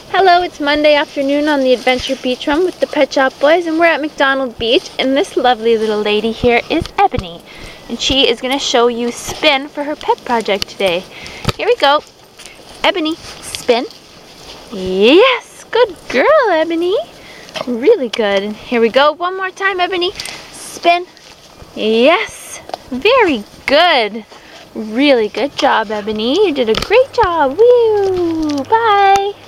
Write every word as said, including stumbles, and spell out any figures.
Hello, it's Monday afternoon on the Adventure Beach Run with the Pet Shop Boys, and we're at McDonald Beach, and this lovely little lady here is Ebony, and she is going to show you spin for her pet project today. Here we go. Ebony, spin. Yes, good girl, Ebony. Really good. And here we go. One more time, Ebony. Spin. Yes, very good. Really good job, Ebony. You did a great job. Woo! Bye.